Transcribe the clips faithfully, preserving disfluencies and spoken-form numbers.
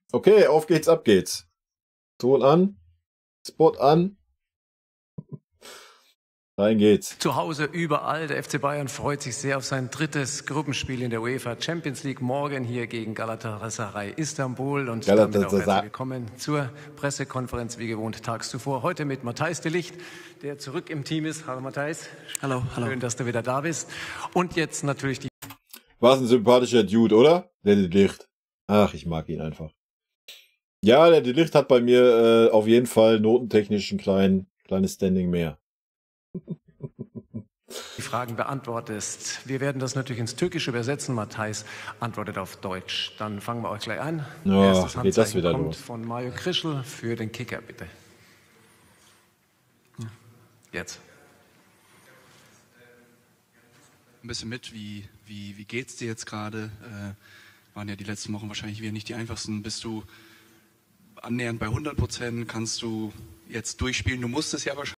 Okay, auf geht's, ab geht's. Ton an, Spot an. Rein geht's. Zu Hause überall. Der F C Bayern freut sich sehr auf sein drittes Gruppenspiel in der UEFA Champions League. Morgen hier gegen Galatasaray Istanbul. Und damit auch herzlich willkommen zur Pressekonferenz, wie gewohnt, tags zuvor. Heute mit Matthijs de Ligt, der zurück im Team ist. Hallo Matthijs. Hallo, hallo. Schön, dass du wieder da bist. Und jetzt natürlich die... War ein sympathischer Dude, oder? Der de Ligt. Ach, ich mag ihn einfach. Ja, der de Ligt hat bei mir äh, auf jeden Fall notentechnisch ein klein, kleines Standing mehr. Die Fragen beantwortest. Wir werden das natürlich ins Türkische übersetzen. Matthijs antwortet auf Deutsch. Dann fangen wir euch gleich an. Oh, Erstes geht das wieder kommt los. Von Mario Krischl für den Kicker, bitte. Jetzt. Ein bisschen mit, wie, wie, wie geht's dir jetzt gerade? Äh, waren ja die letzten Wochen wahrscheinlich wieder nicht die einfachsten. Bist du annähernd bei hundert Prozent? Kannst du jetzt durchspielen? Du musst es ja wahrscheinlich.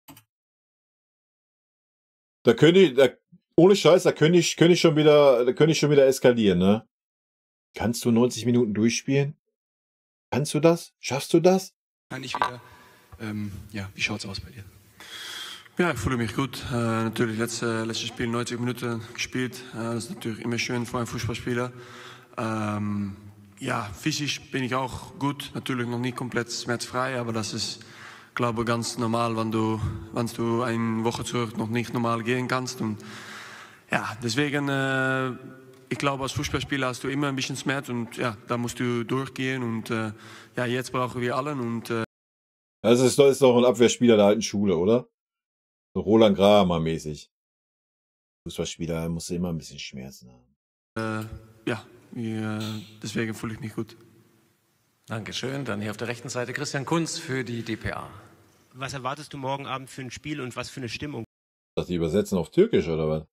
Da könnte ich, da, ohne Scheiß, da könnte ich, könnte ich schon wieder, da könnte ich schon wieder eskalieren, ne? Kannst du neunzig Minuten durchspielen? Kannst du das? Schaffst du das? Wahrscheinlich wieder. Ähm, ja, wie schaut's aus bei dir? Ja, ich fühle mich gut. Äh, natürlich letzte, letztes Spiel neunzig Minuten gespielt. Äh, das ist natürlich immer schön für einen Fußballspieler. Ähm, ja, physisch bin ich auch gut. Natürlich noch nicht komplett schmerzfrei, aber das ist, glaube ich, ganz normal, wenn du, wenn du eine Woche zurück noch nicht normal gehen kannst. Und ja, deswegen, äh, ich glaube, als Fußballspieler hast du immer ein bisschen Schmerz und ja, da musst du durchgehen. Und äh, ja, jetzt brauchen wir allen. Und äh, das ist, das ist doch ein Abwehrspieler der alten Schule, oder? So Roland Grahammer mäßig. Fußballspieler musst du immer ein bisschen Schmerzen haben. Äh, ja, wir, deswegen fühle ich mich gut. Dankeschön. Dann hier auf der rechten Seite Christian Kunz für die D P A. Was erwartest du morgen Abend für ein Spiel und was für eine Stimmung? Dass die übersetzen auf Türkisch, oder was?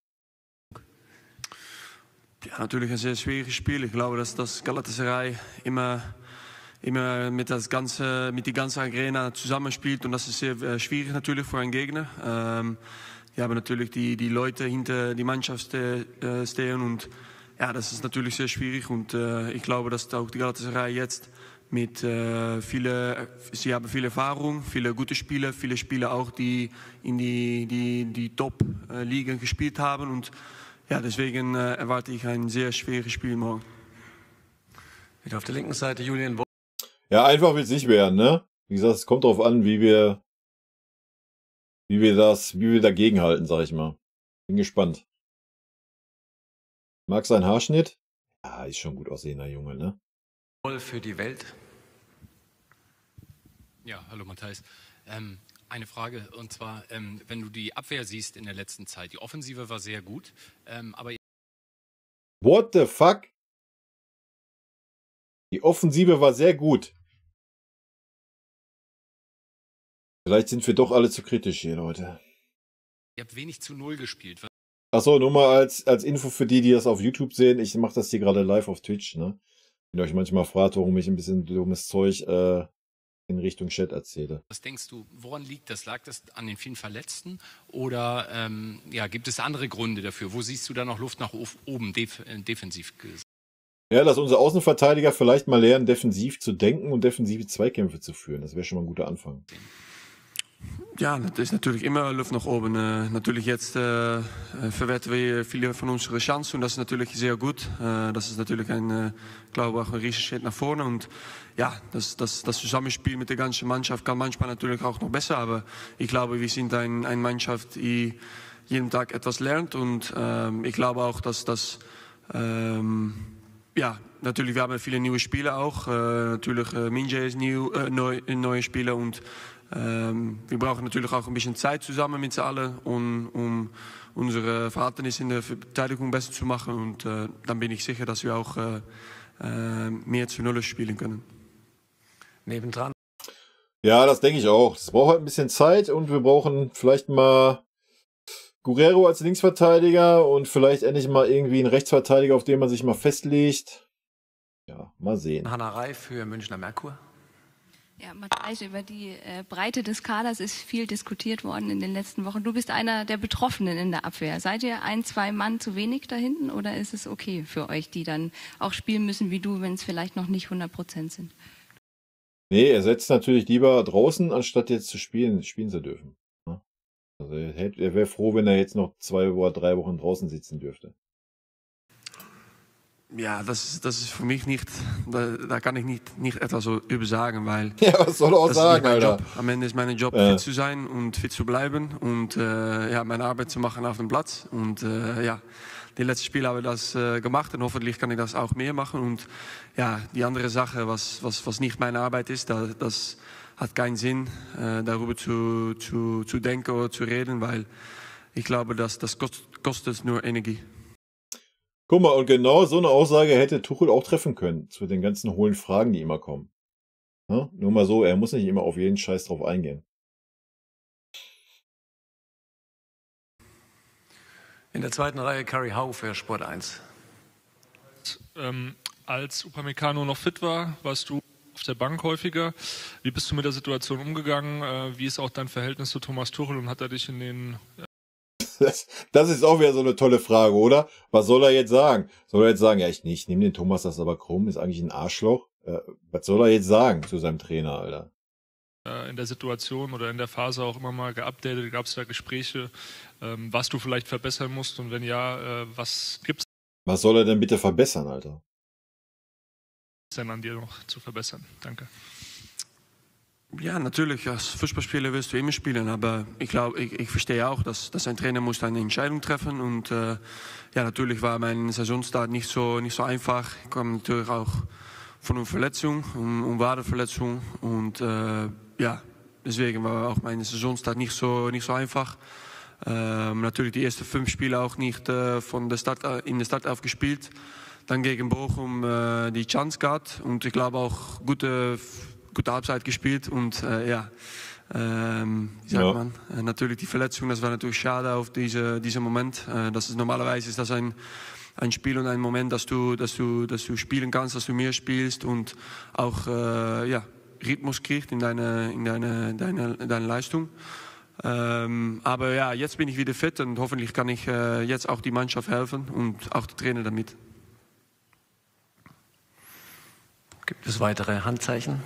Ja, natürlich ein sehr schwieriges Spiel. Ich glaube, dass das Galatasaray immer, immer mit, das ganze, mit die ganze Arena zusammenspielt und das ist sehr äh, schwierig natürlich für einen Gegner. Ähm, wir haben natürlich die, die Leute hinter die Mannschaft äh, stehen und ja, das ist natürlich sehr schwierig und äh, ich glaube, dass auch die Galatasaray jetzt mit äh, viele, sie haben viel Erfahrung, viele gute Spieler, viele Spieler auch, die in die, die, die Top-Ligen gespielt haben und ja, deswegen äh, erwarte ich ein sehr schweres Spiel morgen. Wieder auf der linken Seite Julian Wo Ja, einfach wird es nicht werden, ne? Wie gesagt, es kommt darauf an, wie wir, wie wir das, wie wir dagegenhalten, sag ich mal. Bin gespannt. Mag sein Haarschnitt? Ja, ist schon gut aussehender Junge, ne? Für die Welt. Ja, hallo Matthijs. Ähm, eine Frage, und zwar, ähm, wenn du die Abwehr siehst in der letzten Zeit, die Offensive war sehr gut, ähm, aber... What the fuck? Die Offensive war sehr gut. Vielleicht sind wir doch alle zu kritisch hier, Leute. Ihr habt wenig zu Null gespielt. Achso, nur mal als, als Info für die, die das auf YouTube sehen. Ich mache das hier gerade live auf Twitch, ne? Wenn ihr euch manchmal fragt, warum ich ein bisschen dummes Zeug äh, in Richtung Chat erzähle. Was denkst du, woran liegt das? Lag das an den vielen Verletzten? Oder ähm, ja, gibt es andere Gründe dafür? Wo siehst du da noch Luft nach oben, def defensiv gesehen? Ja, dass unsere Außenverteidiger vielleicht mal lernen, defensiv zu denken und defensive Zweikämpfe zu führen. Das wäre schon mal ein guter Anfang. Ja, das ist natürlich immer Luft nach oben. Äh, natürlich jetzt äh, verwerten wir viele von unseren Chancen und das ist natürlich sehr gut. Äh, das ist natürlich ein, äh, glaube ich, auch ein riesiger Schritt nach vorne und ja, das, das, das Zusammenspiel mit der ganzen Mannschaft kann manchmal natürlich auch noch besser, aber ich glaube, wir sind ein, eine Mannschaft, die jeden Tag etwas lernt und ähm, ich glaube auch, dass das ähm, ja, natürlich, wir haben viele neue Spieler auch. Äh, natürlich, äh, Minje ist new, äh, neu, ein neuer Spieler und ähm, wir brauchen natürlich auch ein bisschen Zeit zusammen mit allen, um, um unsere Verhältnisse in der Verteidigung besser zu machen. Und äh, dann bin ich sicher, dass wir auch äh, äh, mehr zu Null spielen können. Nebendran. Ja, das denke ich auch. Es braucht halt ein bisschen Zeit und wir brauchen vielleicht mal Guerrero als Linksverteidiger und vielleicht endlich mal irgendwie einen Rechtsverteidiger, auf den man sich mal festlegt. Ja, mal sehen. Hanna Rey für Münchner Merkur. Ja, Matthijs, über die äh, Breite des Kaders ist viel diskutiert worden in den letzten Wochen. Du bist einer der Betroffenen in der Abwehr. Seid ihr ein, zwei Mann zu wenig da hinten oder ist es okay für euch, die dann auch spielen müssen wie du, wenn es vielleicht noch nicht hundert Prozent sind? Nee, er setzt natürlich lieber draußen, anstatt jetzt zu spielen, spielen zu dürfen. Also er, er wäre froh, wenn er jetzt noch zwei oder drei Wochen draußen sitzen dürfte. Ja, das ist, das ist für mich nicht, da, da kann ich nicht, nicht etwas so über sagen, weil ja, was soll er auch das sagen, ist nicht mein Alter? Job. Am Ende ist mein Job, äh. fit zu sein und fit zu bleiben und äh, ja, meine Arbeit zu machen auf dem Platz. Und äh, ja, die letzten Spiele habe ich das äh, gemacht und hoffentlich kann ich das auch mehr machen. Und ja, die andere Sache, was, was, was nicht meine Arbeit ist, da, das hat keinen Sinn, äh, darüber zu, zu, zu denken oder zu reden, weil ich glaube, dass das kostet, kostet nur Energie. Guck mal, und genau so eine Aussage hätte Tuchel auch treffen können, zu den ganzen hohlen Fragen, die immer kommen. Ja? Nur mal so, er muss nicht immer auf jeden Scheiß drauf eingehen. In der zweiten Reihe Curry Howe für Sport eins. Ähm, als Upamecano noch fit war, warst du auf der Bank häufiger. Wie bist du mit der Situation umgegangen? Äh, wie ist auch dein Verhältnis zu Thomas Tuchel und hat er dich in den... Ja Das, das ist auch wieder so eine tolle Frage, oder? Was soll er jetzt sagen? Soll er jetzt sagen, ja, ich, ich nehme den Thomas das aber krumm, ist eigentlich ein Arschloch? Äh, was soll er jetzt sagen zu seinem Trainer, Alter? In der Situation oder in der Phase auch immer mal geupdatet? Gab es da Gespräche, ähm, was du vielleicht verbessern musst? Und wenn ja, äh, was gibt's Was soll er denn bitte verbessern, Alter? denn an dir noch zu verbessern? Danke. Ja, natürlich, als Fußballspieler willst du immer spielen, aber ich glaube, ich, ich verstehe auch, dass, dass ein Trainer muss eine Entscheidung treffen und äh, ja, natürlich war mein Saisonstart nicht so, nicht so einfach. Ich kam natürlich auch von einer Verletzung, um, um Wadenverletzung und äh, ja, deswegen war auch mein Saisonstart nicht so, nicht so einfach. Ähm, natürlich die ersten fünf Spiele auch nicht äh, von der Start, in der Startelf gespielt, dann gegen Bochum äh, die Chance gehabt und ich glaube auch gute gute Halbzeit gespielt und äh, ja, ähm, wie sagt ja. man, äh, natürlich die Verletzung, das war natürlich schade auf diese, diesen Moment. Äh, das ist, normalerweise ist das ein, ein Spiel und ein Moment, dass du, dass, du, dass du spielen kannst, dass du mehr spielst und auch äh, ja, Rhythmus kriegst in deine, in deine, deine, deine Leistung. Ähm, aber ja, jetzt bin ich wieder fit und hoffentlich kann ich äh, jetzt auch die Mannschaft helfen und auch der Trainer damit. Gibt es weitere Handzeichen?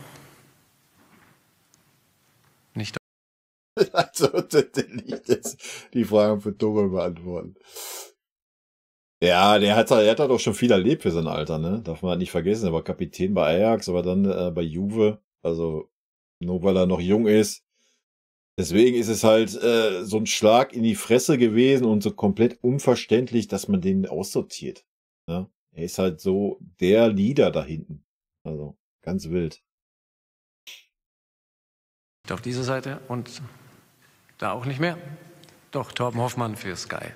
Nicht. Also, nicht jetzt die Fragen für Tuchel beantworten. Ja, der hat, der hat doch schon viel erlebt für sein Alter, ne? Darf man halt nicht vergessen. Er war Kapitän bei Ajax, aber dann äh, bei Juve. Also, nur weil er noch jung ist. Deswegen ist es halt äh, so ein Schlag in die Fresse gewesen und so komplett unverständlich, dass man den aussortiert. Ne? Er ist halt so der Leader da hinten. Also, ganz wild. Auf dieser Seite und da auch nicht mehr. Doch, Torben Hoffmann für Sky.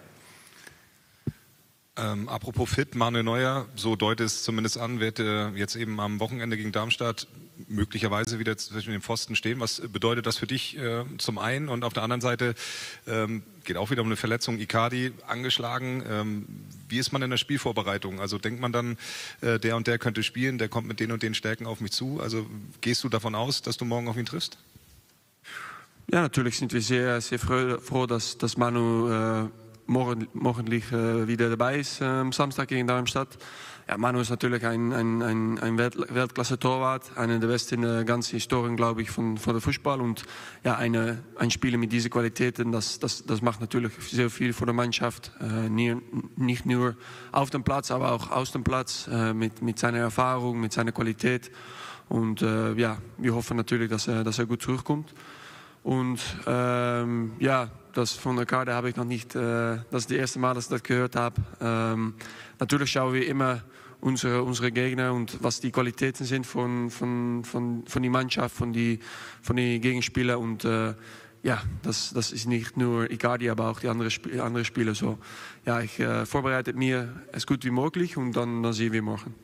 Ähm, apropos fit, Manuel Neuer, so deutet es zumindest an, wird äh, jetzt eben am Wochenende gegen Darmstadt möglicherweise wieder zwischen den Pfosten stehen. Was bedeutet das für dich äh, zum einen? Und auf der anderen Seite ähm, geht auch wieder um eine Verletzung, Icardi angeschlagen. Ähm, wie ist man in der Spielvorbereitung? Also denkt man dann, äh, der und der könnte spielen, der kommt mit den und den Stärken auf mich zu. Also gehst du davon aus, dass du morgen auf ihn triffst? Ja, natürlich sind wir sehr, sehr froh, dass, dass Manu äh, morgen, morgendlich äh, wieder dabei ist, äh, am Samstag gegen Darmstadt. Ja, Manu ist natürlich ein, ein, ein, ein Weltklasse-Torwart, einer der besten in der ganzen Historie, glaube ich, von, von der Fußball. Und ja, eine, ein Spieler mit diesen Qualitäten, das, das, das macht natürlich sehr viel für die Mannschaft. Äh, nie, nicht nur auf dem Platz, aber auch aus dem Platz, äh, mit, mit seiner Erfahrung, mit seiner Qualität. Und äh, ja, wir hoffen natürlich, dass er, dass er gut zurückkommt. Und ähm, ja, das von der Karte habe ich noch nicht, äh, das ist das erste Mal, dass ich das gehört habe. Ähm, natürlich schauen wir immer unsere, unsere Gegner und was die Qualitäten sind von, von, von, von der Mannschaft, von den von die Gegenspieler. Und äh, ja, das, das ist nicht nur Icardi, aber auch die anderen Sp andere Spieler. So, ja, ich äh, vorbereite mir es gut wie möglich und dann, dann sehen wir morgen.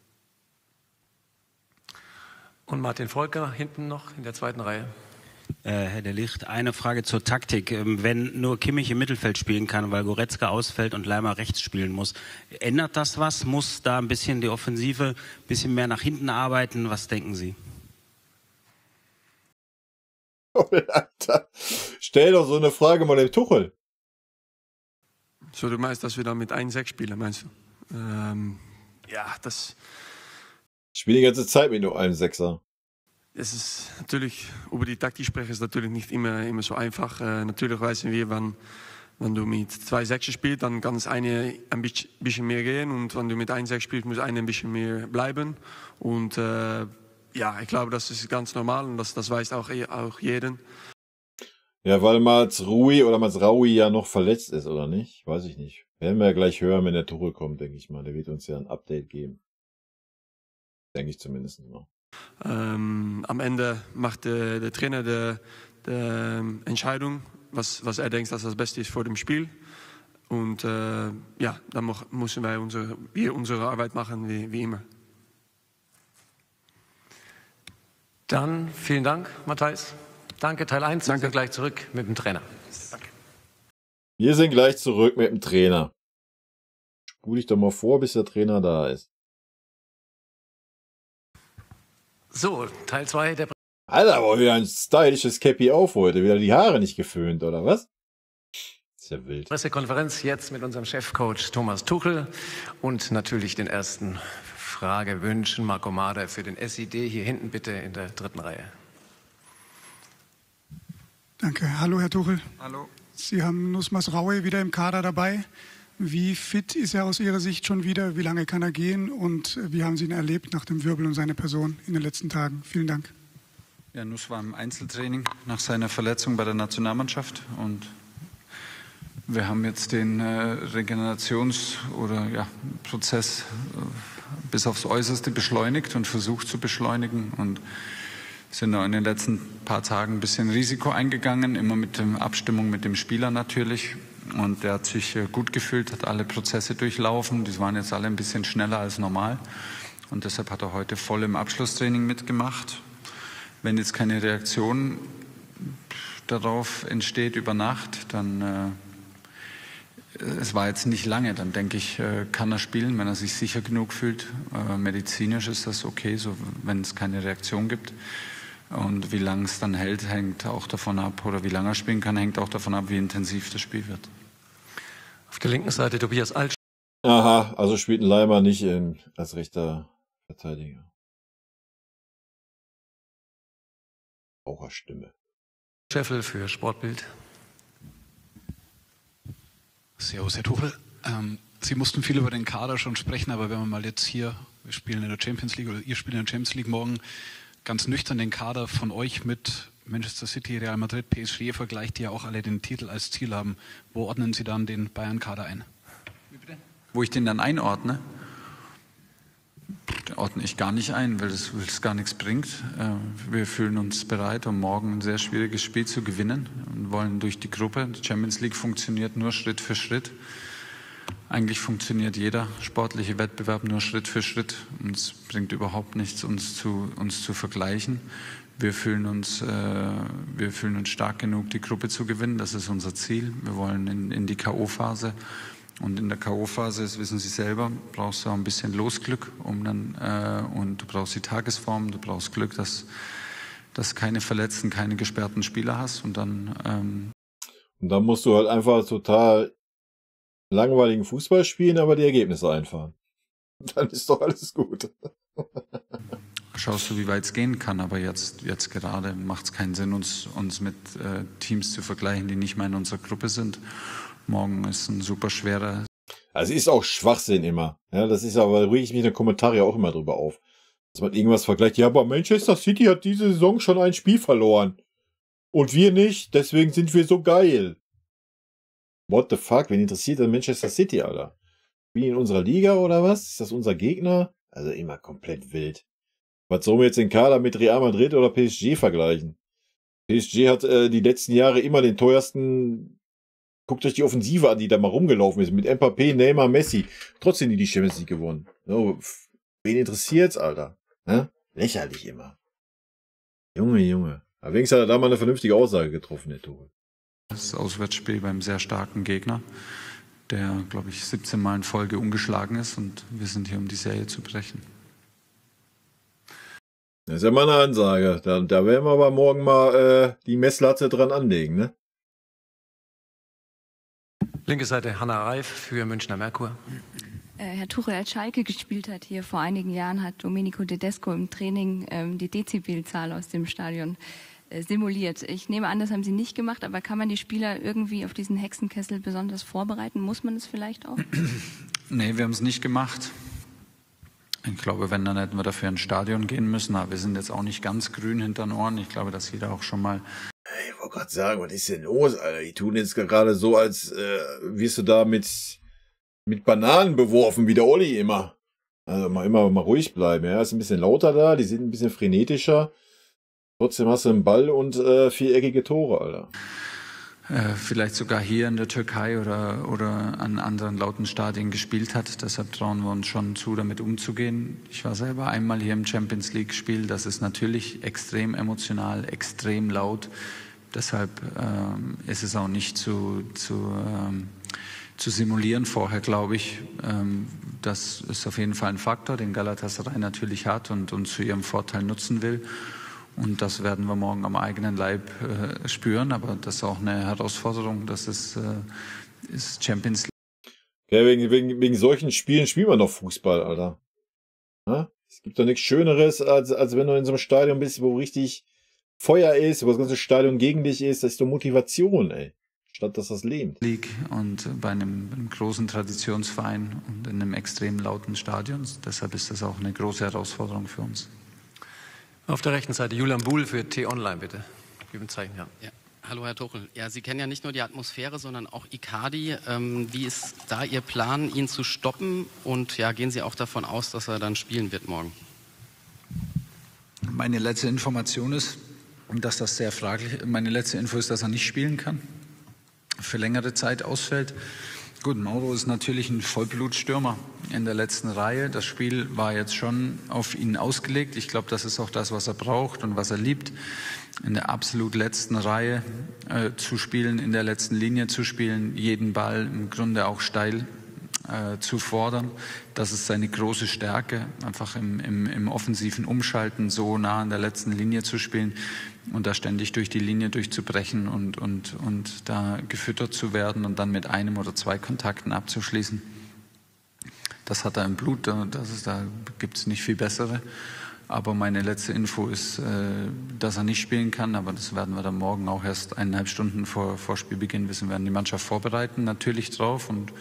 Und Martin Volker hinten noch in der zweiten Reihe. Äh, Herr de Ligt, eine Frage zur Taktik. Wenn nur Kimmich im Mittelfeld spielen kann, weil Goretzka ausfällt und Leimer rechts spielen muss, ändert das was? Muss da ein bisschen die Offensive ein bisschen mehr nach hinten arbeiten? Was denken Sie? Oh, Alter. Stell doch so eine Frage mal dem Tuchel. So, du meinst, dass wir dann mit eins sechs spielen, meinst du? Ähm, ja, das... Ich spiele die ganze Zeit mit nur einem Sechser. Es ist natürlich, über die Taktik sprechen, ist natürlich nicht immer, immer so einfach. Äh, natürlich wissen wir, wann, wenn du mit zwei Sechser spielst, dann kann es eine ein bisschen mehr gehen. Und wenn du mit einem Sechs spielst, muss eine ein bisschen mehr bleiben. Und äh, ja, ich glaube, das ist ganz normal und das, das weiß auch, auch jeden. Ja, weil Mazraoui oder Mazraoui ja noch verletzt ist, oder nicht? Weiß ich nicht. Werden wir ja gleich hören, wenn der Tuchel kommt, denke ich mal. Der wird uns ja ein Update geben. Denke ich zumindest noch. Ähm, am Ende macht der, der Trainer die, die Entscheidung, was, was er denkt, dass das Beste ist vor dem Spiel. Und äh, ja, dann mo- müssen wir unsere, wir unsere Arbeit machen, wie, wie immer. Dann vielen Dank, Matthijs. Danke, Teil eins. Danke. Wir sind gleich zurück mit dem Trainer. Danke. Wir sind gleich zurück mit dem Trainer. Spul dich doch mal vor, bis der Trainer da ist. So, Teil zwei der... Alter, aber wieder ein stylisches Cappy auf heute. Wieder die Haare nicht geföhnt, oder was? Ist ja wild. Pressekonferenz jetzt mit unserem Chefcoach Thomas Tuchel und natürlich den ersten Fragewünschen. Marco Mader für den S I D. Hier hinten bitte in der dritten Reihe. Danke. Hallo, Herr Tuchel. Hallo. Sie haben Nus Mazraoui wieder im Kader dabei. Wie fit ist er aus Ihrer Sicht schon wieder? Wie lange kann er gehen? Und wie haben Sie ihn erlebt nach dem Wirbel um seine Person in den letzten Tagen? Vielen Dank. Ja, Nus war im Einzeltraining nach seiner Verletzung bei der Nationalmannschaft. Und wir haben jetzt den äh, Regenerations- oder ja, Prozess äh, bis aufs Äußerste beschleunigt und versucht zu beschleunigen. Und sind auch in den letzten paar Tagen ein bisschen Risiko eingegangen, immer mit der Abstimmung mit dem Spieler natürlich. Und der hat sich gut gefühlt, hat alle Prozesse durchlaufen. Die waren jetzt alle ein bisschen schneller als normal. Und deshalb hat er heute voll im Abschlusstraining mitgemacht. Wenn jetzt keine Reaktion darauf entsteht über Nacht, dann, äh, es war jetzt nicht lange, dann denke ich, äh, kann er spielen, wenn er sich sicher genug fühlt. Äh, medizinisch ist das okay, so, wenn es keine Reaktion gibt. Und wie lange es dann hält, hängt auch davon ab, oder wie lange er spielen kann, hängt auch davon ab, wie intensiv das Spiel wird. Auf der linken Seite Tobias Altsch. Aha, also spielt ein Leimer nicht in, als rechter Verteidiger. Raucherstimme. Scheffel für Sportbild. Servus, Herr Tuchel. Ähm, Sie mussten viel über den Kader schon sprechen, aber wenn wir mal jetzt hier, wir spielen in der Champions League oder ihr spielt in der Champions League morgen, ganz nüchtern den Kader von euch mit Manchester City, Real Madrid, P S G vergleicht, die ja auch alle den Titel als Ziel haben. Wo ordnen Sie dann den Bayern-Kader ein? Wie bitte? Wo ich den dann einordne? Den ordne ich gar nicht ein, weil das, weil das gar nichts bringt. Wir fühlen uns bereit, um morgen ein sehr schwieriges Spiel zu gewinnen und wollen durch die Gruppe. Die Champions League funktioniert nur Schritt für Schritt. Eigentlich funktioniert jeder sportliche Wettbewerb nur Schritt für Schritt. Und es bringt überhaupt nichts, uns zu, uns zu vergleichen. Wir fühlen uns, äh, wir fühlen uns stark genug, die Gruppe zu gewinnen. Das ist unser Ziel. Wir wollen in, in die K O-Phase. Und in der K O-Phase, das wissen Sie selber, brauchst du auch ein bisschen Losglück. Um dann, äh, und du brauchst die Tagesform, du brauchst Glück, dass, dass keine verletzten, keine gesperrten Spieler hast. Und dann, ähm und dann musst du halt einfach total langweiligen Fußball spielen, aber die Ergebnisse einfahren. Dann ist doch alles gut. Schaust du, wie weit es gehen kann, aber jetzt, jetzt gerade macht es keinen Sinn, uns, uns mit äh, Teams zu vergleichen, die nicht mehr in unserer Gruppe sind. Morgen ist ein super schwerer... Also ist auch Schwachsinn immer. Ja, das ist aber, rege ich mich in den Kommentaren auch immer drüber auf. Dass man irgendwas vergleicht. Ja, aber Manchester City hat diese Saison schon ein Spiel verloren. Und wir nicht, deswegen sind wir so geil. What the fuck? Wen interessiert denn Manchester City, Alter? Wie in unserer Liga oder was? Ist das unser Gegner? Also immer komplett wild. Was sollen wir jetzt den Kader mit Real Madrid oder P S G vergleichen? P S G hat äh, die letzten Jahre immer den teuersten... Guckt euch die Offensive an, die da mal rumgelaufen ist. Mit Mbappé, Neymar, Messi. Trotzdem die die Champions League gewonnen. So, wen interessiert's, Alter? Ne? Lächerlich immer. Junge, Junge. Aber wenigstens hat er da mal eine vernünftige Aussage getroffen, der Tuchel. Das Auswärtsspiel beim sehr starken Gegner, der, glaube ich, siebzehn Mal in Folge ungeschlagen ist, und wir sind hier, um die Serie zu brechen. Das ist ja mal eine Ansage. Da, da werden wir aber morgen mal äh, die Messlatte dran anlegen, ne? Linke Seite Hanna Reif für Münchner Merkur. Herr Tuchel als Schalke gespielt hat hier vor einigen Jahren, hat Domenico Tedesco im Training ähm, die Dezibelzahl aus dem Stadion äh, simuliert. Ich nehme an, das haben Sie nicht gemacht, aber kann man die Spieler irgendwie auf diesen Hexenkessel besonders vorbereiten? Muss man es vielleicht auch? Nee, wir haben es nicht gemacht. Ich glaube, wenn, dann hätten wir dafür ins Stadion gehen müssen. Aber wir sind jetzt auch nicht ganz grün hinter den Ohren. Ich glaube, dass jeder auch schon mal... Ich wollte gerade sagen, was ist denn los, Alter? Die tun jetzt gerade so, als äh, wirst du da mit, mit Bananen beworfen, wie der Olli immer. Also mal immer mal ruhig bleiben. Ja, ist ein bisschen lauter da, die sind ein bisschen frenetischer. Trotzdem hast du einen Ball und äh, viereckige Tore, Alter. Äh, vielleicht sogar hier in der Türkei oder, oder an anderen lauten Stadien gespielt hat. Deshalb trauen wir uns schon zu, damit umzugehen. Ich war selber einmal hier im Champions League-Spiel. Das ist natürlich extrem emotional, extrem laut. Deshalb ähm, ist es auch nicht zu, zu, ähm, zu simulieren vorher, glaube ich. Ähm, das ist auf jeden Fall ein Faktor, den Galatasaray natürlich hat und, und zu ihrem Vorteil nutzen will. Und das werden wir morgen am eigenen Leib äh, spüren. Aber das ist auch eine Herausforderung. Das ist, äh, ist Champions League. Ja, wegen, wegen, wegen solchen Spielen spielen wir noch Fußball, Alter. Ja? Es gibt doch nichts Schöneres, als, als wenn du in so einem Stadion bist, wo richtig Feuer ist, wo das ganze Stadion gegen dich ist. Das ist doch Motivation, ey. Statt dass das lebt. League und bei einem, einem großen Traditionsverein und in einem extrem lauten Stadion. Deshalb ist das auch eine große Herausforderung für uns. Auf der rechten Seite Julian Buhl für T-Online, bitte. Geben Zeichen, ja. Ja. Hallo, Herr Tuchel. Ja, Sie kennen ja nicht nur die Atmosphäre, sondern auch Icardi. Ähm, wie ist da Ihr Plan, ihn zu stoppen? Und ja, gehen Sie auch davon aus, dass er dann spielen wird morgen? Meine letzte Information ist, dass das sehr fraglich ist. Meine letzte Info ist, dass er nicht spielen kann, für längere Zeit ausfällt. Gut, Mauro ist natürlich ein Vollblutstürmer in der letzten Reihe. Das Spiel war jetzt schon auf ihn ausgelegt. Ich glaube, das ist auch das, was er braucht und was er liebt. In der absolut letzten Reihe äh, zu spielen, in der letzten Linie zu spielen, jeden Ball im Grunde auch steil äh, zu fordern. Das ist seine große Stärke, einfach im, im, im offensiven Umschalten so nah an der letzten Linie zu spielen und da ständig durch die Linie durchzubrechen und, und, und da gefüttert zu werden und dann mit einem oder zwei Kontakten abzuschließen. Das hat er im Blut, das ist, da gibt es nicht viel bessere. Aber meine letzte Info ist, äh, dass er nicht spielen kann, aber das werden wir dann morgen auch erst eineinhalb Stunden vor, vor Spielbeginn wissen. Wir werden die Mannschaft vorbereiten, natürlich drauf und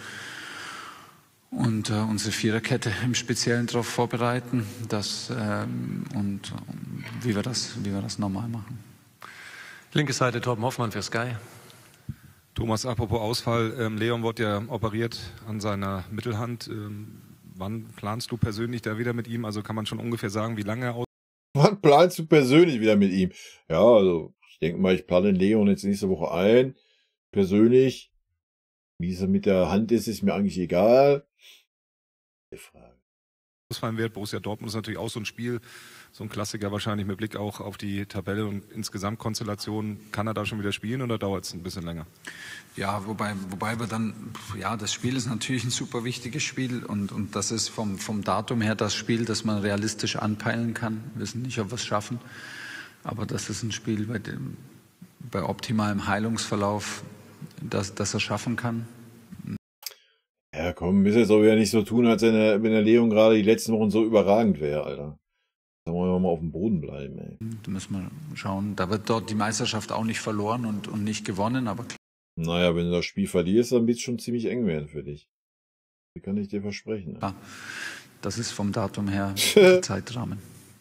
Und äh, unsere Viererkette im Speziellen darauf vorbereiten, dass, ähm, und um, wie, wir das, wie wir das normal machen. Linke Seite Torben Hoffmann für Sky. Thomas, apropos Ausfall, ähm, Leon wurde ja operiert an seiner Mittelhand. Ähm, wann planst du persönlich da wieder mit ihm? Also kann man schon ungefähr sagen, wie lange er aus... Wann planst du persönlich wieder mit ihm? Ja, also ich denke mal, ich plane Leon jetzt nächste Woche ein. Persönlich. Wie es mit der Hand ist, ist mir eigentlich egal. Die Frage. Ausfallen wird, Borussia Dortmund ist natürlich auch so ein Spiel, so ein Klassiker wahrscheinlich mit Blick auch auf die Tabelle und insgesamt Konstellation. Kann er da schon wieder spielen oder dauert es ein bisschen länger? Ja, wobei, wobei wir dann, ja, das Spiel ist natürlich ein super wichtiges Spiel und, und das ist vom, vom Datum her das Spiel, das man realistisch anpeilen kann. Wir wissen nicht, ob wir es schaffen, aber das ist ein Spiel, bei dem, bei optimalem Heilungsverlauf, dass, dass er schaffen kann. Ja, komm, müssen jetzt auch wieder nicht so tun, als wenn der, wenn der Leon gerade die letzten Wochen so überragend wäre, Alter. Da wollen wir mal auf dem Boden bleiben, ey. Da müssen wir schauen. Da wird dort die Meisterschaft auch nicht verloren und, und nicht gewonnen, aber... Naja, wenn du das Spiel verlierst, dann wird es schon ziemlich eng werden für dich. Das kann ich dir versprechen. Ja, das ist vom Datum her der Zeitrahmen.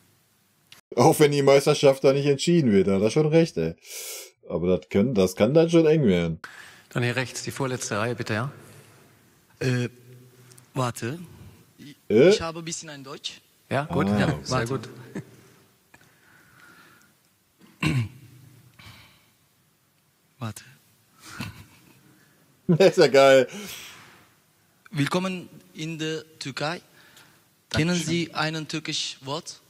Auch wenn die Meisterschaft da nicht entschieden wird, da hat er schon recht, ey. Aber das, können, das kann dann schon eng werden. Dann hier rechts, die vorletzte Reihe, bitte, ja? Äh, warte. Äh? Ich habe ein bisschen ein Deutsch. Ja, gut. Ah, ja, sehr warte. gut. Warte. Das ist ja geil. Willkommen in der Türkei. Kennen Sie ein türkisches Wort?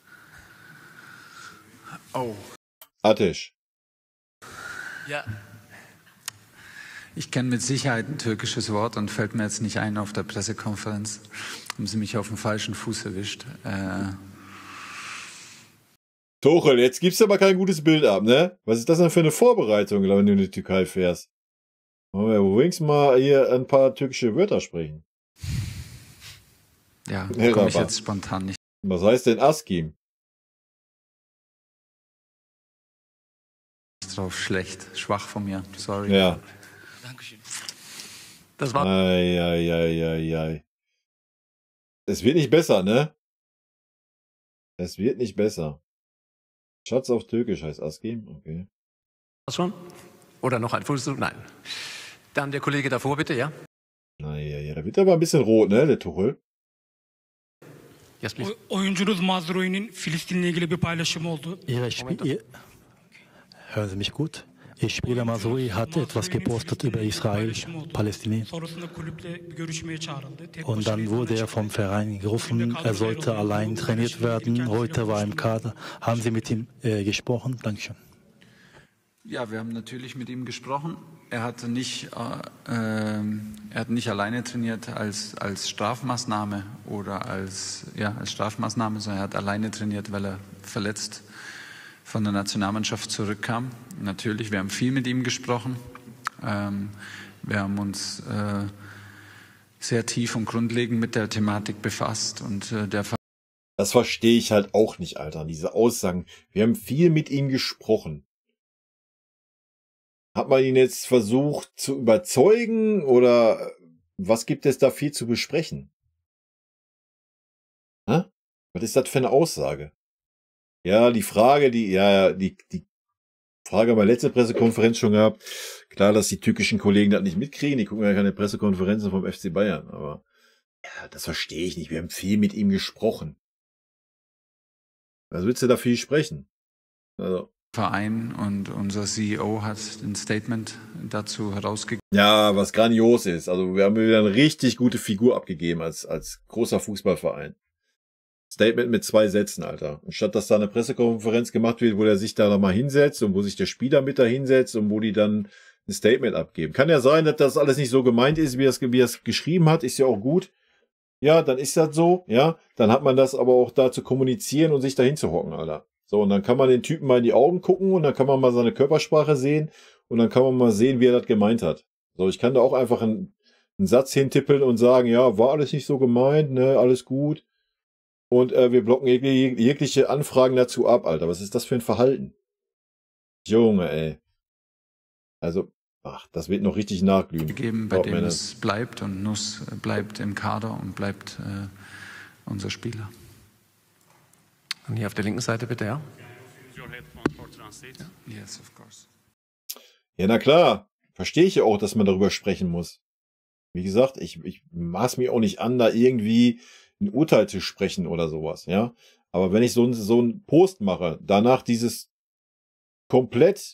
Oh. Ateş. Ja. Ich kenne mit Sicherheit ein türkisches Wort und fällt mir jetzt nicht ein auf der Pressekonferenz. Haben Sie mich auf dem falschen Fuß erwischt. Äh Tuchel, jetzt gibst du aber kein gutes Bild ab, ne? Was ist das denn für eine Vorbereitung, wenn du in die Türkei fährst? Wollen wir wenigstens mal hier ein paar türkische Wörter sprechen? ja, Herr komme ich Rabah. jetzt spontan nicht Was heißt denn Askim? drauf. Schlecht, schwach von mir. Sorry. Ja. Dankeschön. Das war. Ei, ei, ei, ei, ei. Es wird nicht besser, ne? Es wird nicht besser. Schatz auf Türkisch heißt Askim, okay. Was schon? Oder noch ein Fuß? Nein. Dann der Kollege davor, bitte, ja? Naja, ja, da wird aber ein bisschen rot, ne, der Tuchel. Yes, please. Oyuncunuz Mazraoui'nin Filistin'le ilgili bir paylaşım oldu. Ihre Sp ihr, hören Sie mich gut? Ihr Spieler Mazraoui hat etwas gepostet über Israel, Palästina. Und dann wurde er vom Verein gerufen, er sollte allein trainiert werden. Heute war er im Kader. Haben Sie mit ihm äh, gesprochen? Dankeschön. Ja, wir haben natürlich mit ihm gesprochen. Er hatte nicht, äh, äh, er hat nicht alleine trainiert als, als Strafmaßnahme oder als, ja, als Strafmaßnahme, sondern er hat alleine trainiert, weil er verletzt von der Nationalmannschaft zurückkam. Natürlich, wir haben viel mit ihm gesprochen. Ähm, wir haben uns äh, sehr tief und grundlegend mit der Thematik befasst. Und äh, der Das verstehe ich halt auch nicht, Alter, diese Aussagen. Wir haben viel mit ihm gesprochen. Hat man ihn jetzt versucht zu überzeugen oder was gibt es da viel zu besprechen? Hä? Was ist das für eine Aussage? Ja, die Frage, die, ja, die, die Frage haben wir letzte Pressekonferenz schon gehabt. Klar, dass die türkischen Kollegen das nicht mitkriegen, die gucken ja keine Pressekonferenzen vom F C Bayern, aber ja, das verstehe ich nicht. Wir haben viel mit ihm gesprochen. Was willst du da viel sprechen? Also. Verein und unser C E O hat ein Statement dazu herausgegeben. Ja, was grandios ist. Also wir haben wieder eine richtig gute Figur abgegeben als, als großer Fußballverein. Statement mit zwei Sätzen, Alter. Und statt dass da eine Pressekonferenz gemacht wird, wo der sich da nochmal hinsetzt und wo sich der Spieler mit da hinsetzt und wo die dann ein Statement abgeben. Kann ja sein, dass das alles nicht so gemeint ist, wie er es, wie er es geschrieben hat. Ist ja auch gut. Ja, dann ist das so. Ja, dann hat man das aber auch da zu kommunizieren und sich da hinzuhocken, Alter. So, und dann kann man den Typen mal in die Augen gucken und dann kann man mal seine Körpersprache sehen und dann kann man mal sehen, wie er das gemeint hat. So, ich kann da auch einfach einen, einen Satz hintippeln und sagen, ja, war alles nicht so gemeint, ne, alles gut. Und äh, wir blocken jeg jegliche Anfragen dazu ab, Alter. Was ist das für ein Verhalten? Junge, ey. Also, ach, das wird noch richtig nachglühen. Gegeben, bei dem es bleibt und Nuss bleibt im Kader und bleibt äh, unser Spieler. Und hier auf der linken Seite bitte, ja? Yes, of course. Ja, na klar. Verstehe ich ja auch, dass man darüber sprechen muss. Wie gesagt, ich, ich maß mir auch nicht an, da irgendwie ein Urteil zu sprechen oder sowas, ja. Aber wenn ich so, so einen Post mache, danach dieses komplett,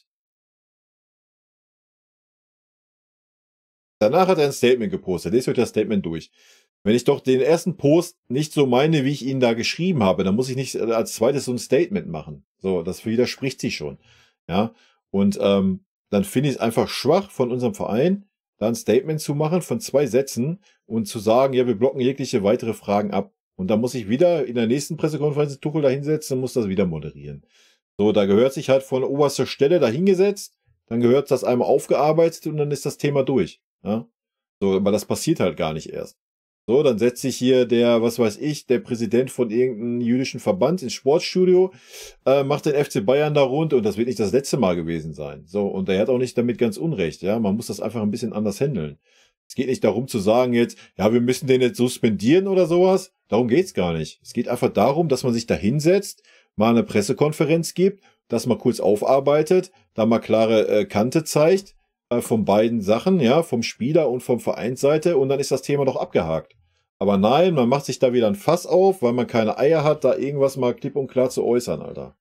danach hat er ein Statement gepostet, lest euch das Statement durch. Wenn ich doch den ersten Post nicht so meine, wie ich ihn da geschrieben habe, dann muss ich nicht als zweites so ein Statement machen. So, das widerspricht sich schon. Ja, und ähm, dann finde ich es einfach schwach von unserem Verein, da ein Statement zu machen von zwei Sätzen und zu sagen, ja, wir blocken jegliche weitere Fragen ab. Und dann muss ich wieder in der nächsten Pressekonferenz Tuchel da hinsetzen und muss das wieder moderieren. So, da gehört sich halt von oberster Stelle da hingesetzt, dann gehört das einmal aufgearbeitet und dann ist das Thema durch. Ja? So, aber das passiert halt gar nicht erst. So, dann setzt sich hier der, was weiß ich, der Präsident von irgendeinem jüdischen Verband ins Sportstudio, äh, macht den F C Bayern da rund und das wird nicht das letzte Mal gewesen sein. So, und er hat auch nicht damit ganz unrecht, ja. Man muss das einfach ein bisschen anders handeln. Es geht nicht darum zu sagen jetzt, ja, wir müssen den jetzt suspendieren oder sowas. Darum geht's gar nicht. Es geht einfach darum, dass man sich da hinsetzt, mal eine Pressekonferenz gibt, das mal kurz aufarbeitet, da mal klare äh, Kante zeigt, von beiden Sachen, ja, vom Spieler und vom Vereinsseite und dann ist das Thema doch abgehakt. Aber nein, man macht sich da wieder ein Fass auf, weil man keine Eier hat, da irgendwas mal klipp und klar zu äußern, Alter.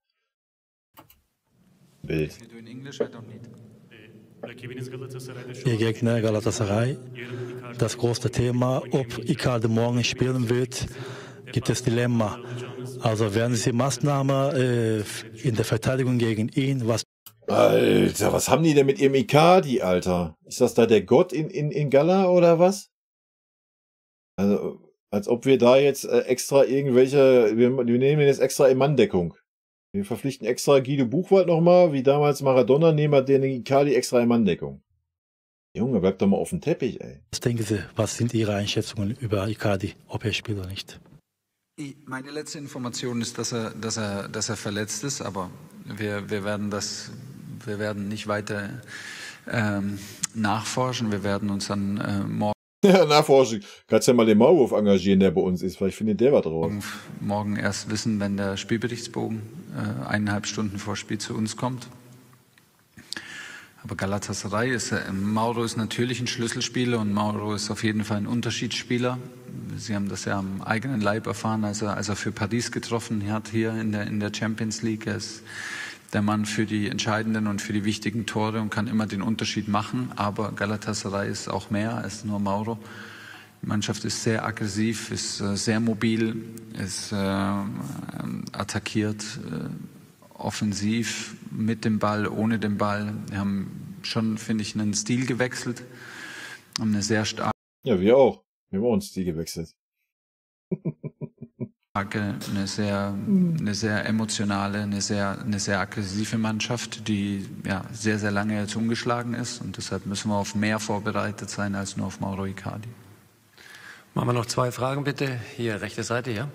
Bild. Ihr Gegner Galatasaray, das große Thema, ob Icardi morgen spielen wird, gibt es Dilemma. Also werden Sie Maßnahmen äh, in der Verteidigung gegen ihn, was Alter, was haben die denn mit ihrem Icardi, Alter? Ist das da der Gott in, in, in Gala oder was? Also, als ob wir da jetzt äh, extra irgendwelche, wir, wir nehmen jetzt extra in Manndeckung. Wir verpflichten extra Guido Buchwald nochmal, wie damals Maradona, nehmen wir den Icardi extra in Manndeckung. Junge, bleib doch mal auf dem Teppich, ey. Was denken Sie, was sind Ihre Einschätzungen über Icardi, ob er spielt oder nicht? Meine letzte Information ist, dass er, dass er, dass er verletzt ist, aber wir, wir werden das, wir werden nicht weiter ähm, nachforschen. Wir werden uns dann äh, morgen. Ja, nachforschen. Kannst ja mal den Maulwurf engagieren, der bei uns ist. Vielleicht findet der was drauf. Morgen, morgen erst wissen, wenn der Spielberichtsbogen äh, eineinhalb Stunden vor Spiel zu uns kommt. Aber Galatasaray ist, äh, Mauro ist natürlich ein Schlüsselspieler und Mauro ist auf jeden Fall ein Unterschiedsspieler. Sie haben das ja am eigenen Leib erfahren, als er, als er für Paris getroffen hat hier in der, in der Champions League. Er ist der Mann für die entscheidenden und für die wichtigen Tore und kann immer den Unterschied machen. Aber Galatasaray ist auch mehr als nur Mauro. Die Mannschaft ist sehr aggressiv, ist äh, sehr mobil, ist äh, attackiert, äh, offensiv, mit dem Ball, ohne den Ball. Wir haben schon, finde ich, einen Stil gewechselt. Haben eine sehr starke... Ja, wir auch. Wir haben auch einen Stil gewechselt. Eine sehr, eine sehr emotionale, eine sehr, eine sehr aggressive Mannschaft, die ja, sehr, sehr lange jetzt umgeschlagen ist. Und deshalb müssen wir auf mehr vorbereitet sein als nur auf Mauro Icardi. Machen wir noch zwei Fragen bitte. Hier, rechte Seite, ja.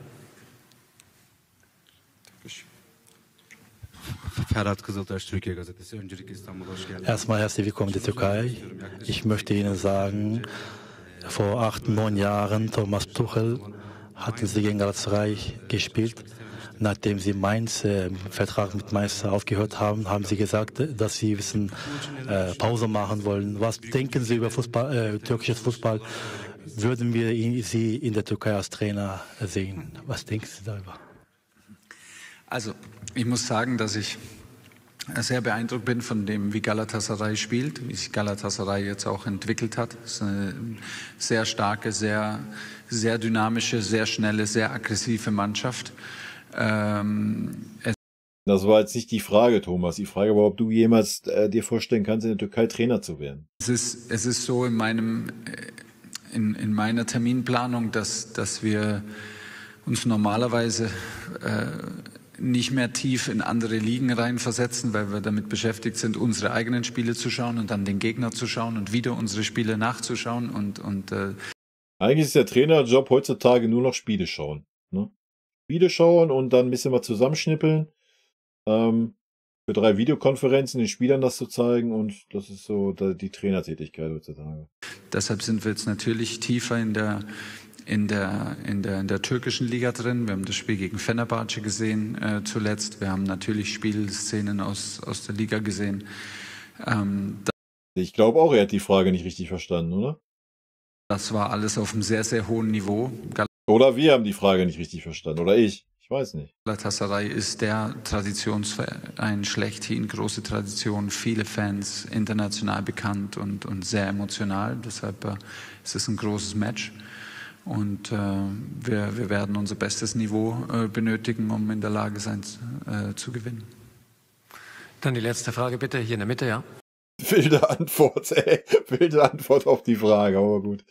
Erstmal herzlich willkommen in der Türkei. Ich möchte Ihnen sagen, vor acht, neun Jahren, Thomas Tuchel, hatten sie gegen Galatasaray gespielt. Nachdem sie Mainz, äh, Vertrag mit Mainz aufgehört haben, haben sie gesagt, dass sie wissen, äh, Pause machen wollen. Was denken Sie über Fußball, äh, türkisches Fußball? Würden wir ihn, Sie in der Türkei als Trainer sehen? Was denken Sie darüber? Also, ich muss sagen, dass ich sehr beeindruckt bin von dem, wie Galatasaray spielt, wie sich Galatasaray jetzt auch entwickelt hat. Es ist eine sehr starke, sehr, sehr dynamische, sehr schnelle, sehr aggressive Mannschaft. Ähm, das war jetzt nicht die Frage, Thomas. Die Frage war, ob du jemals äh, dir vorstellen kannst, in der Türkei Trainer zu werden. Es ist, es ist so in meinem, in, in meiner Terminplanung, dass, dass wir uns normalerweise äh, nicht mehr tief in andere Ligen reinversetzen, weil wir damit beschäftigt sind, unsere eigenen Spiele zu schauen und dann den Gegner zu schauen und wieder unsere Spiele nachzuschauen. Und, und äh eigentlich ist der Trainerjob heutzutage nur noch Spiele schauen. Ne? Spiele schauen und dann ein bisschen was zusammenschnippeln. Ähm, für drei Videokonferenzen den Spielern das zu zeigen und das ist so die Trainertätigkeit heutzutage. Deshalb sind wir jetzt natürlich tiefer in der In der, in, der, in der türkischen Liga drin. Wir haben das Spiel gegen Fenerbahce gesehen äh, zuletzt. Wir haben natürlich Spielszenen aus, aus der Liga gesehen. Ähm, ich glaube auch, er hat die Frage nicht richtig verstanden, oder? Das war alles auf einem sehr, sehr hohen Niveau. Gal oder wir haben die Frage nicht richtig verstanden, oder ich. Ich weiß nicht. Galatasaray ist der Traditionsverein schlechthin, große Tradition, viele Fans, international bekannt und, und sehr emotional. Deshalb äh, ist es ein großes Match. Und äh, wir, wir werden unser bestes Niveau äh, benötigen, um in der Lage sein äh, zu gewinnen. Dann die letzte Frage bitte, hier in der Mitte, ja. Wilde Antwort, ey. Wilde Antwort auf die Frage, aber gut.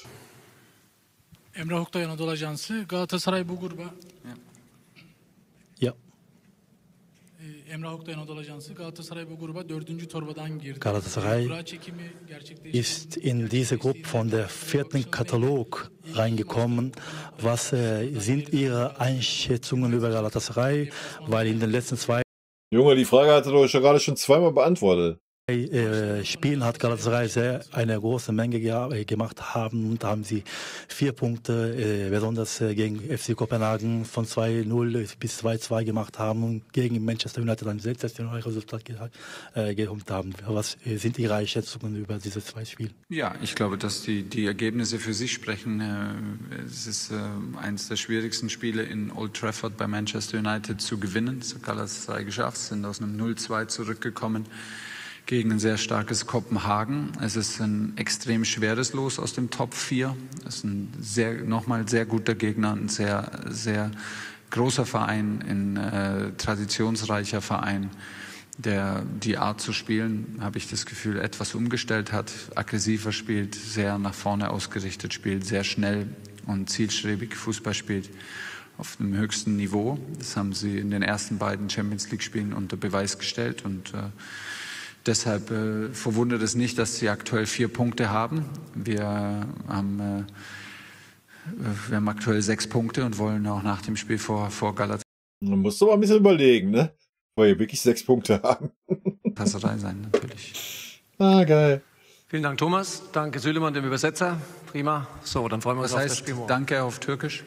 Emrah Oktay Anadolu Ajansı, Galatasaray bu gruba. Ja. Emrah Oktay Anadolu Ajansı, Galatasaray bu gruba dördüncü torbadan girdi. Galatasaray ist in diese Gruppe von der vierten Katalog reingekommen. Was äh, sind Ihre Einschätzungen über Galatasaray? Weil in den letzten zwei Junge, die Frage hat er doch schon gerade schon zweimal beantwortet. Äh, Spielen hat Galatasaray sehr eine große Menge ge gemacht haben und haben sie vier Punkte, äh, besonders äh, gegen F C Kopenhagen von zwei null bis zwei zwei gemacht haben und gegen Manchester United ein sensationelles Resultat ge äh, geholt haben. Was äh, sind Ihre Einschätzungen über diese zwei Spiele? Ja, ich glaube, dass die, die Ergebnisse für sich sprechen. Äh, es ist äh, eines der schwierigsten Spiele in Old Trafford bei Manchester United zu gewinnen. Das hat Galatasaray geschafft, sind aus einem null zwei zurückgekommen gegen ein sehr starkes Kopenhagen. Es ist ein extrem schweres Los aus dem Top vier. Es ist ein sehr, nochmal sehr guter Gegner, ein sehr, sehr großer Verein, ein äh, traditionsreicher Verein, der die Art zu spielen, habe ich das Gefühl, etwas umgestellt hat, aggressiver spielt, sehr nach vorne ausgerichtet spielt, sehr schnell und zielstrebig Fußball spielt auf dem höchsten Niveau. Das haben sie in den ersten beiden Champions League Spielen unter Beweis gestellt und äh, deshalb äh, verwundert es nicht, dass sie aktuell vier Punkte haben. Wir haben, äh, wir haben aktuell sechs Punkte und wollen auch nach dem Spiel vor, vor Galatasaray. Man muss doch mal ein bisschen überlegen, ne? Weil wir wirklich sechs Punkte haben. Passerei sein, natürlich. Ah, geil. Vielen Dank, Thomas. Danke, Süleyman, dem Übersetzer. Prima. So, dann freuen wir uns Was auf heißt das Spiel morgen. Danke auf Türkisch?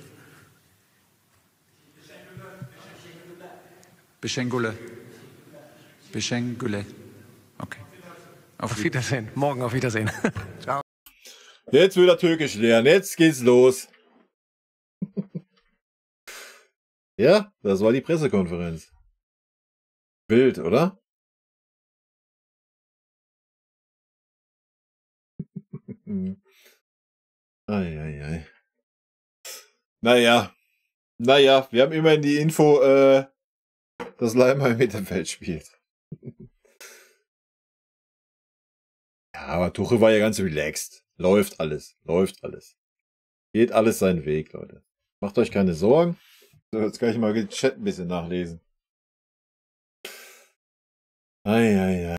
Beschengule. Beschengule. Okay. Auf, auf Wiedersehen. Morgen auf Wiedersehen. Ciao. Jetzt will er Türkisch lernen. Jetzt geht's los. Ja, das war die Pressekonferenz. Wild, oder? Eieiei. Naja. Naja, wir haben immerhin die Info, äh, dass Leimer im Mittelfeld spielt. Ja, aber Tuchel war ja ganz relaxed. Läuft alles. Läuft alles. Geht alles seinen Weg, Leute. Macht euch keine Sorgen. So, jetzt kann ich mal den Chat ein bisschen nachlesen. Eieiei.